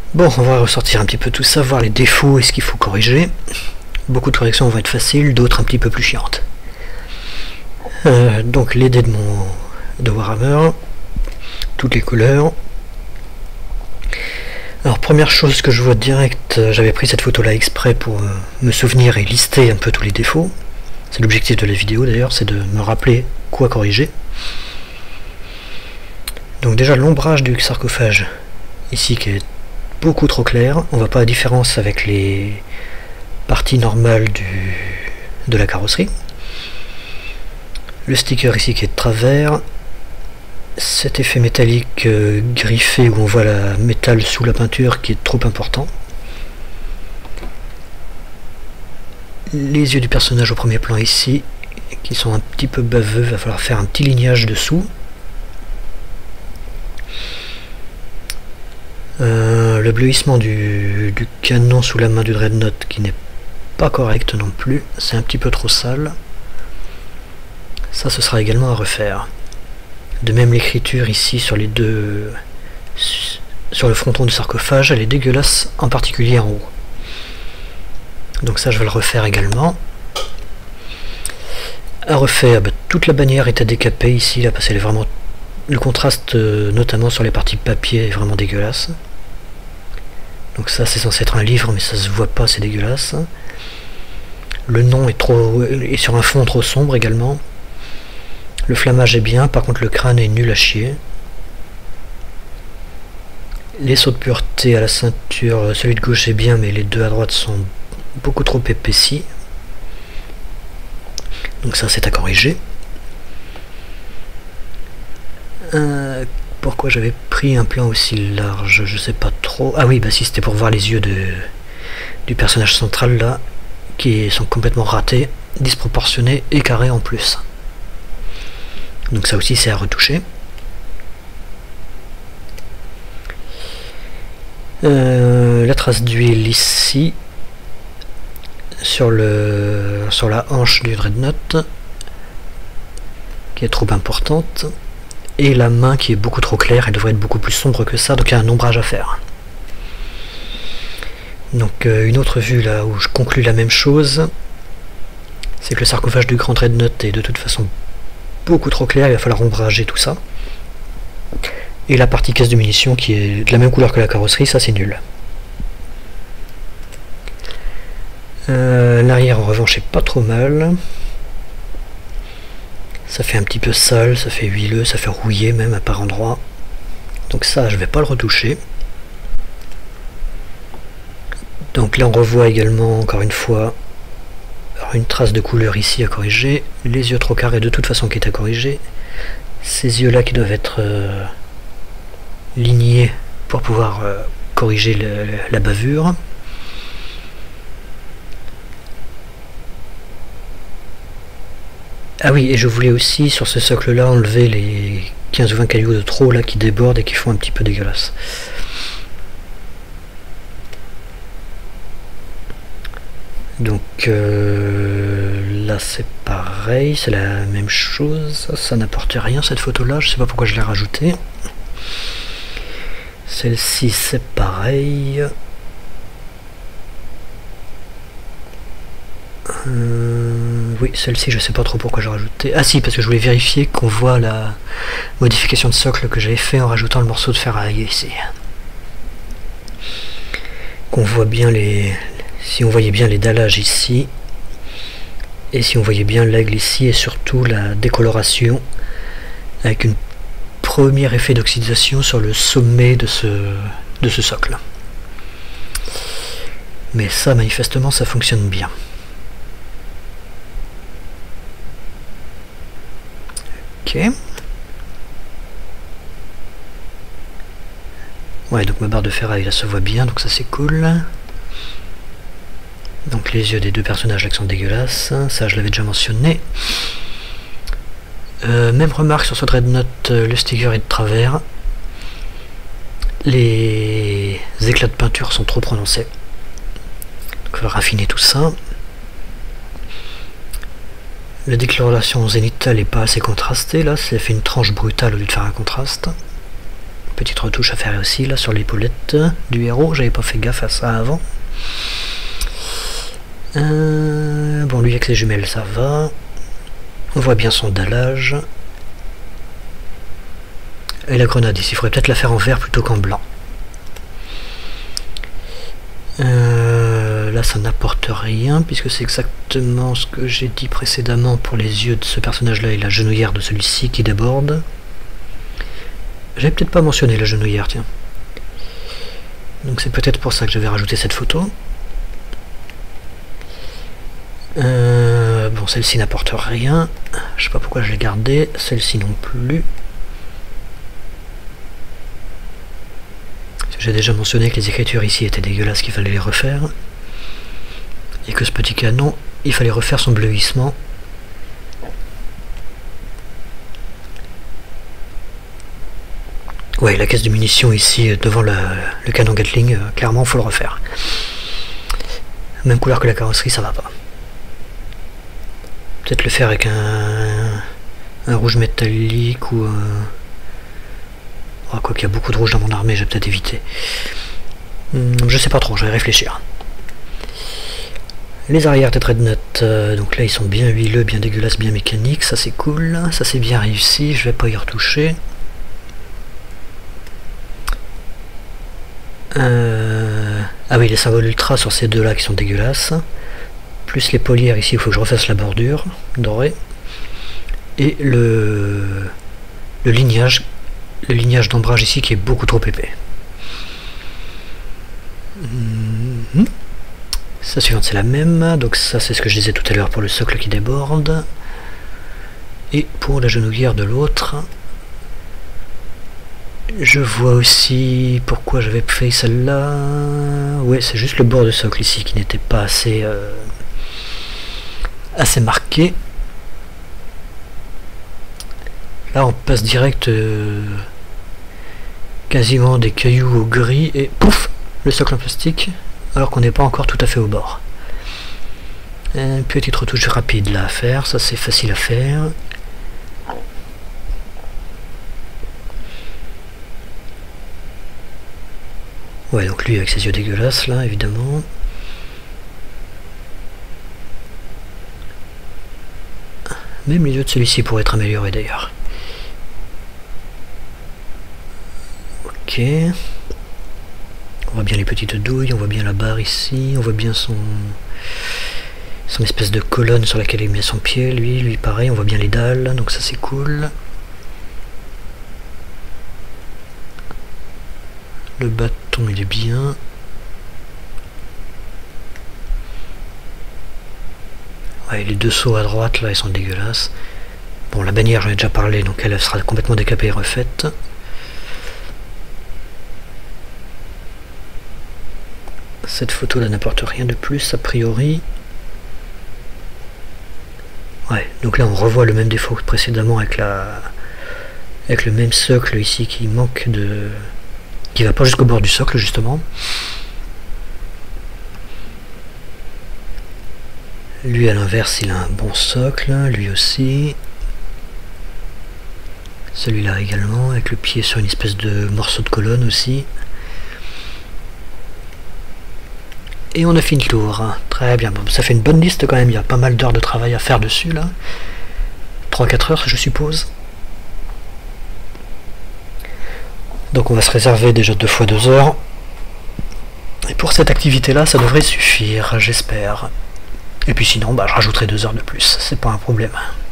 Bon, on va ressortir un petit peu tout ça, voir les défauts et ce qu'il faut corriger. Beaucoup de corrections vont être faciles, d'autres un petit peu plus chiantes. Donc les dés de Warhammer, toutes les couleurs. Alors première chose que je vois direct, j'avais pris cette photo là exprès pour me souvenir et lister un peu tous les défauts. C'est l'objectif de la vidéo d'ailleurs, c'est de me rappeler quoi corriger. Donc déjà l'ombrage du sarcophage, ici qui est beaucoup trop clair, on voit pas la différence avec les parties normales de la carrosserie. Le sticker ici qui est de travers, cet effet métallique griffé où on voit la métal sous la peinture qui est trop important. Les yeux du personnage au premier plan ici, qui sont un petit peu baveux, il va falloir faire un petit lignage dessous. Le bleuissement du canon sous la main du Dreadnought qui n'est pas correct non plus, c'est un petit peu trop sale. Ça, ce sera également à refaire. De même, l'écriture ici sur les deux, sur le fronton du sarcophage, elle est dégueulasse, en particulier en haut. Donc ça, je vais le refaire également. À refaire, toute la bannière est à décaper ici, là, parce qu'elle est vraiment, le contraste, notamment sur les parties papier, est vraiment dégueulasse. Donc ça, c'est censé être un livre, mais ça se voit pas, c'est dégueulasse. Le nom est sur un fond trop sombre également. Le flammage est bien, par contre le crâne est nul à chier. Les sauts de pureté à la ceinture, celui de gauche est bien, mais les deux à droite sont beaucoup trop épaissis. Donc ça, c'est à corriger. Pourquoi j'avais pris un plan aussi large, je sais pas trop. Ah oui, bah si, c'était pour voir les yeux du personnage central là, qui sont complètement ratés, disproportionnés et carrés en plus. Donc ça aussi c'est à retoucher. La trace d'huile ici, sur la hanche du Dreadnought, qui est trop importante. Et la main qui est beaucoup trop claire, elle devrait être beaucoup plus sombre que ça, donc il y a un ombrage à faire. Donc une autre vue là où je conclus la même chose, c'est que le sarcophage du grand Dreadnought est de toute façon beaucoup trop clair, il va falloir ombrager tout ça. Et la partie caisse de munitions qui est de la même couleur que la carrosserie, ça c'est nul. L'arrière en revanche est pas trop mal. Ça fait un petit peu sale, ça fait huileux, ça fait rouillé même à par endroits. Donc ça, je vais pas le retoucher. Donc là, on revoit également, encore une fois, une trace de couleur ici à corriger. Les yeux trop carrés de toute façon qui est à corriger. Ces yeux-là qui doivent être lignés pour pouvoir corriger la bavure. Ah oui, et je voulais aussi, sur ce socle-là, enlever les 15 ou 20 cailloux de trop là qui débordent et qui font un petit peu dégueulasse. Donc là c'est pareil, c'est la même chose, ça n'apporte rien cette photo-là, je sais pas pourquoi je l'ai rajoutée. Celle-ci c'est pareil. Oui, celle-ci, je sais pas trop pourquoi j'ai rajouté. Ah si, parce que je voulais vérifier qu'on voit la modification de socle que j'avais fait en rajoutant le morceau de ferraille ici. Qu'on voit bien si on voyait bien les dallages ici, et si on voyait bien l'aigle ici, et surtout la décoloration, avec un premier effet d'oxydation sur le sommet de ce socle. Mais ça, manifestement, ça fonctionne bien. Ok. Ouais, donc ma barre de ferraille là se voit bien, donc ça c'est cool. Donc les yeux des deux personnages là qui sont dégueulasses, ça je l'avais déjà mentionné. Même remarque sur ce Dreadnought, le sticker est de travers. Les éclats de peinture sont trop prononcés. Donc il va raffiner tout ça. La décoloration zénithale n'est pas assez contrastée là, ça fait une tranche brutale au lieu de faire un contraste. petite retouche à faire aussi là sur l'épaulette du héros, j'avais pas fait gaffe à ça avant. Bon, lui avec ses jumelles ça va. On voit bien son dallage. Et la grenade ici, il faudrait peut-être la faire en vert plutôt qu'en blanc. Là ça n'apporte rien puisque c'est exactement ce que j'ai dit précédemment pour les yeux de ce personnage là et la genouillère de celui-ci qui déborde. J'avais peut-être pas mentionné la genouillère, tiens. Donc c'est peut-être pour ça que j'avais rajouté cette photo. Bon, celle-ci n'apporte rien. Je sais pas pourquoi je l'ai gardée. Celle-ci non plus. J'ai déjà mentionné que les écritures ici étaient dégueulasses, qu'il fallait les refaire. Et que ce petit canon, il fallait refaire son bleuissement. Ouais, la caisse de munitions ici, devant le canon Gatling, clairement, il faut le refaire. Même couleur que la carrosserie, ça va pas. Peut-être le faire avec un rouge métallique ou quoi qu'il y a beaucoup de rouge dans mon armée, j'ai peut-être évité. Je sais pas trop, je vais réfléchir. Les arrières de Dreadnought, donc là ils sont bien huileux, bien dégueulasses, bien mécaniques, ça c'est cool, ça c'est bien réussi, je vais pas y retoucher. Ah oui, les symboles ultra sur ces deux là qui sont dégueulasses. Plus les polières ici, il faut que je refasse la bordure dorée. Et le lignage d'ombrage ici qui est beaucoup trop épais. Ça suivante c'est la même, donc ça c'est ce que je disais tout à l'heure pour le socle qui déborde. Et pour la genouillère de l'autre, je vois aussi pourquoi j'avais fait celle-là. Ouais, c'est juste le bord de socle ici qui n'était pas assez marqué. Là on passe direct quasiment des cailloux au gris et pouf, le socle en plastique, alors qu'on n'est pas encore tout à fait au bord. Une petite retouche rapide là à faire, ça c'est facile à faire. Ouais, donc lui avec ses yeux dégueulasses là, évidemment. Même les yeux de celui-ci pourraient être améliorés d'ailleurs. Ok. On voit bien les petites douilles, on voit bien la barre ici, on voit bien son espèce de colonne sur laquelle il met son pied, lui pareil, on voit bien les dalles, donc ça c'est cool. Le bâton il est bien. Ouais, les deux sauts à droite là ils sont dégueulasses. Bon, la bannière j'en ai déjà parlé, donc elle sera complètement décapée et refaite. Cette photo là n'apporte rien de plus a priori. Ouais, donc là on revoit le même défaut que précédemment avec le même socle ici qui manque de... qui va pas jusqu'au bord du socle justement. Lui à l'inverse il a un bon socle, lui aussi. Celui-là également, avec le pied sur une espèce de morceau de colonne aussi. Et on a fini le tour. Très bien, bon, ça fait une bonne liste quand même, il y a pas mal d'heures de travail à faire dessus là. 3-4 heures je suppose. Donc on va se réserver déjà 2 fois 2 heures. Et pour cette activité là ça devrait suffire, j'espère. Et puis sinon bah, je rajouterai 2 heures de plus, c'est pas un problème.